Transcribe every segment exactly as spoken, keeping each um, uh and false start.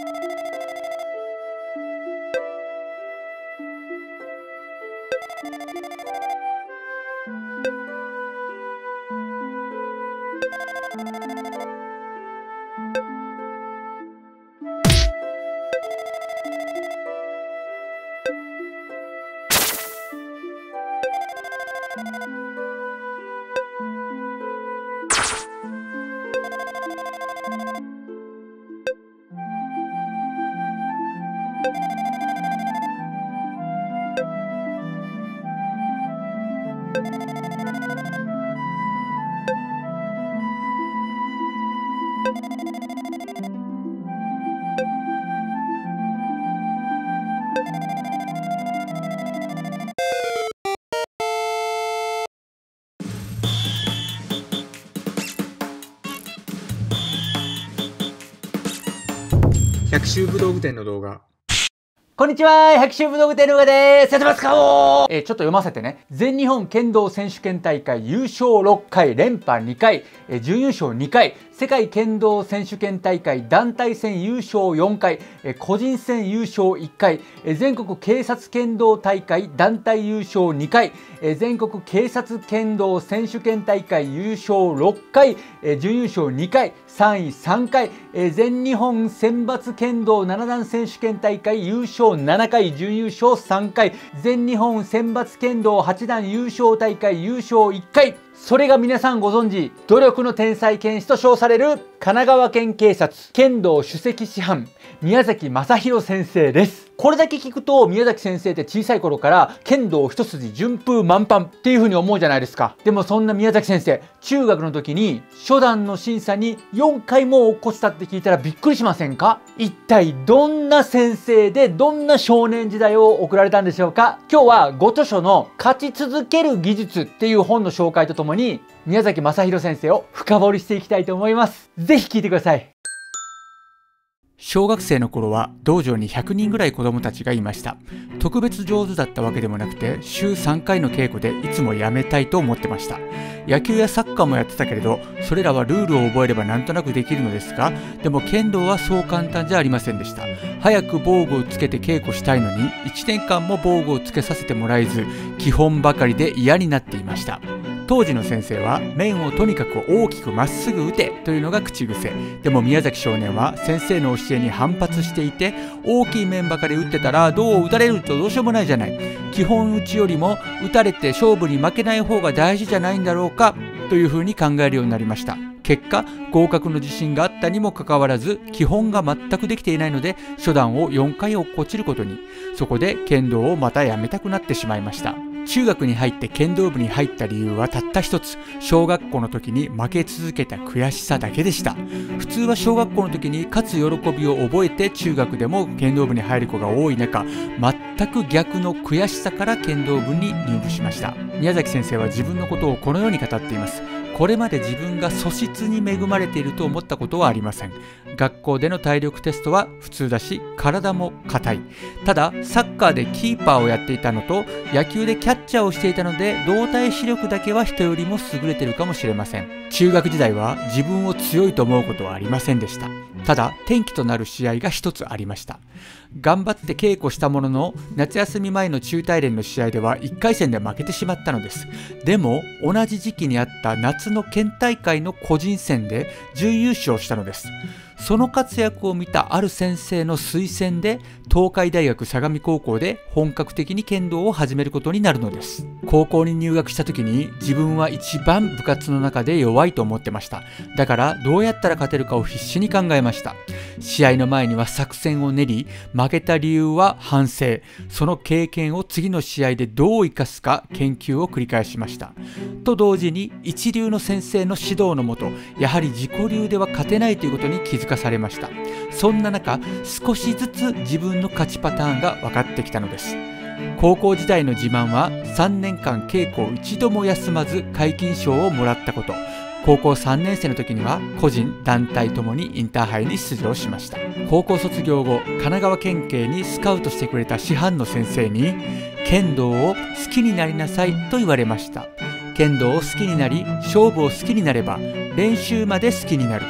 百秋武道具店の動画。 こんにちは、百秋武道具店のうがです。やってますかおー、えー、ちょっと読ませてね。全日本剣道選手権大会優勝ろっかい、連覇にかい、えー、準優勝にかい、世界剣道選手権大会団体戦優勝よんかい、えー、個人戦優勝いっかい、えー、全国警察剣道大会団体優勝にかい、えー、全国警察剣道選手権大会優勝ろっかい、えー、準優勝にかい、さんいさんかい、えー、全日本選抜剣道ななだん選手権大会優勝ななかい、準優勝さんかい、全日本選抜剣道はちだん優勝大会優勝いっかい、それが皆さんご存知、努力の天才剣士と称される神奈川県警察剣道首席師範宮崎正弘先生です。これだけ聞くと宮崎先生って小さい頃から剣道一筋順風満帆っていう風に思うじゃないですか。でもそんな宮崎先生、中学の時に初段の審査によんかいも落っこちたって聞いたらびっくりしませんか？一体どんな先生でどんな少年時代を送られたんでしょうか？今日はご著書の勝ち続ける技術っていう本の紹介とともに宮崎正弘先生を深掘りしていきたいと思います。ぜひ聞いてください。小学生の頃は道場にひゃくにんぐらい子供たちがいました。特別上手だったわけでもなくて、週さんかいの稽古でいつもやめたいと思ってました。野球やサッカーもやってたけれど、それらはルールを覚えればなんとなくできるのですが、でも剣道はそう簡単じゃありませんでした。早く防具をつけて稽古したいのに、いちねんかんも防具をつけさせてもらえず、基本ばかりで嫌になっていました。当時の先生は面をとにかく大きくまっすぐ打てというのが口癖。でも宮崎少年は先生の教えに反発していて、大きい面ばかり打ってたらどう打たれるとどうしようもないじゃない、基本打ちよりも打たれて勝負に負けない方が大事じゃないんだろうかというふうに考えるようになりました。結果合格の自信があったにもかかわらず、基本が全くできていないので初段をよんかい落っこちることに。そこで剣道をまたやめたくなってしまいました。中学に入って剣道部に入った理由はたった一つ、小学校の時に負け続けた悔しさだけでした。普通は小学校の時に勝つ喜びを覚えて中学でも剣道部に入る子が多い中、全く逆の悔しさから剣道部に入部しました。宮崎先生は自分のことをこのように語っています。これまで自分が素質に恵まれていると思ったことはありません。学校での体力テストは普通だし、体も硬い。ただサッカーでキーパーをやっていたのと野球でキャッチャーをしていたので、動体視力だけは人よりも優れているかもしれません。中学時代は自分を強いと思うことはありませんでした。ただ転機となる試合が一つありました。頑張って稽古したものの、夏休み前の中大連の試合ではいっかい戦で負けてしまったのです。でも同じ時期にあった夏の県大会の個人戦で準優勝したのです。その活躍を見たある先生の推薦で、東海大学相模高校で本格的に剣道を始めることになるのです。高校に入学した時に自分は一番部活の中で弱いと思ってました。だからどうやったら勝てるかを必死に考えました。試合の前には作戦を練り、負けた理由は反省、その経験を次の試合でどう生かすか研究を繰り返しました。と同時に一流の先生の指導のもと、やはり自己流では勝てないということに気づかされました。そんな中、少しずつ自分の勝ちパターンが分かってきたのです。高校時代の自慢はさんねんかん稽古を一度も休まず皆勤賞をもらったこと。高校さんねん生の時には個人団体ともにインターハイに出場しました。高校卒業後、神奈川県警にスカウトしてくれた師範の先生に、剣道を好きになりなさいと言われました。剣道を好きになり、勝負を好きになれば練習まで好きになる。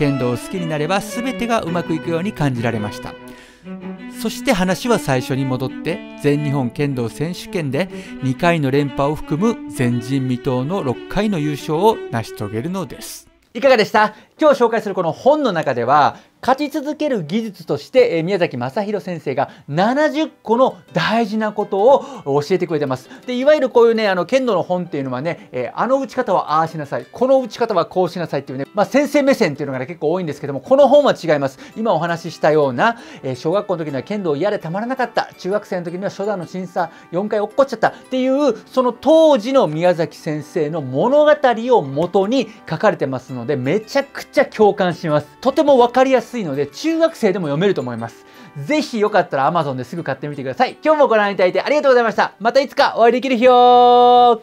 剣道を好きになれば全てがうまくいくように感じられました。そして話は最初に戻って全日本剣道選手権でにかいの連覇を含む前人未到のろっかいの優勝を成し遂げるのです。いかがでした？今日紹介するこの本の中では勝ち続ける技術として、えー、宮崎正弘先生がななじゅっこの大事なことを教えてくれてます。でいわゆるこういうねあの剣道の本っていうのはね、えー、あの打ち方はああしなさい、この打ち方はこうしなさいっていうね、まあ、先生目線っていうのが、ね、結構多いんですけども、この本は違います。今お話ししたような、えー、小学校の時には剣道嫌でたまらなかった、中学生の時には初段の審査よんかい落っこっちゃったっていうその当時の宮崎先生の物語を元に書かれてますので、めちゃくちゃ共感します。とても分かりやすいので中学生でも読めると思います。ぜひよかったら アマゾン ですぐ買ってみてください。今日もご覧いただいてありがとうございました。またいつかお会いできる日を。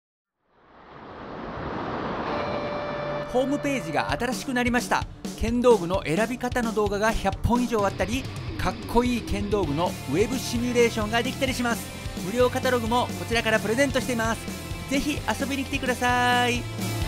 ホームページが新しくなりました。剣道具の選び方の動画がひゃっぽん以上あったり、かっこいい剣道具のウェブシミュレーションができたりします。無料カタログもこちらからプレゼントしています。ぜひ遊びに来てください。